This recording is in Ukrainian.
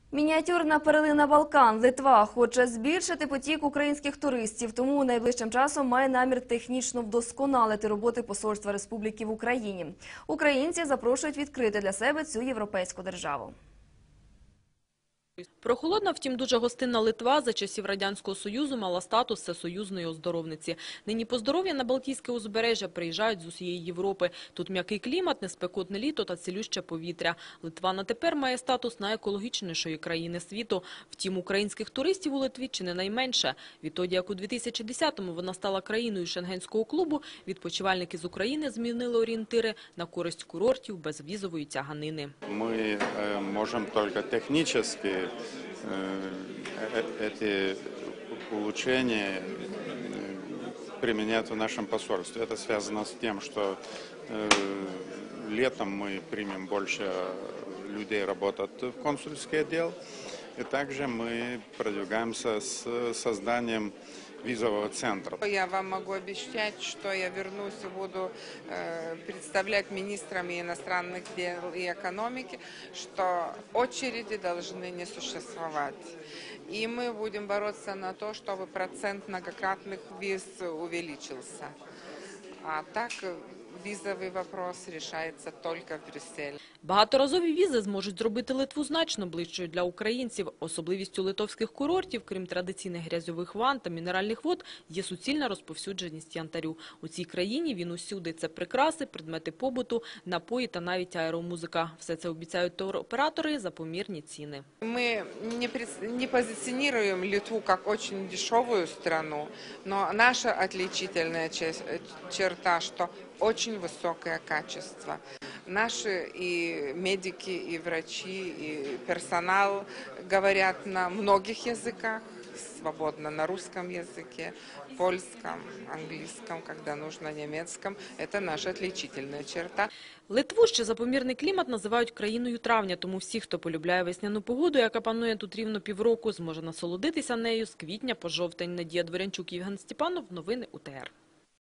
Мініатюрна перлина Балкан Литва хоче збільшити потік українських туристів, тому найближчим часом має намір технічно вдосконалити роботи посольства республіки в Україні. Українці запрошують відкрити для себе цю європейську державу. Прохолодна, втім дуже гостинна Литва за часів Радянського Союзу мала статус всесоюзної оздоровниці. Нині по здоров'я на Балтійське узбережжя приїжджають з усієї Європи. Тут м'який клімат, неспекотне літо та цілюще повітря. Литва на тепер має статус найекологічнішої країни світу. Втім, українських туристів у Литві чи не найменше. Відтоді, як у 2010-му вона стала країною Шенгенського клубу, відпочивальники з України змінили орієнтири на користь курортів без візової тяганини. Ми можемо тільки технічно эти улучшения применять в нашем посольстве. Это связано с тем, что летом мы примем больше людей работать в консульский отдел, и также мы продвигаемся с созданием визового центра. Я вам могу обещать, что я вернусь и буду представлять министрам иностранных дел и экономики, что очереди должны не существовать. И мы будем бороться на то, чтобы процент многократных виз увеличился. А так візовий вопрос рішається тільки в Брюсселі. Багаторазові візи зможуть зробити Литву значно ближчою для українців. Особливістю литовських курортів, крім традиційних грязьових ванн та мінеральних вод, є суцільна розповсюдженість янтарю. У цій країні він усюди. Це прикраси, предмети побуту, напої та навіть аеромузика. Все це обіцяють туроператори за помірні ціни. Ми не позиціонуємо Литву як дуже дешеву країну, але наша відрізнительна черта, що очень высокое качество. Наши и медики, и врачи, и персонал говорят на многих языках, свободно на русском языке, польском, английском, когда нужно немецком. Это наша отличительная черта. Литву ще за помірний клімат називають країною травня, тому всі, хто полюбляє весняну погоду, яка панує тут рівно півроку, зможе насолодитися нею з квітня по жовтень. Надія Дворянчук, Євген Степанов. Новини УТР.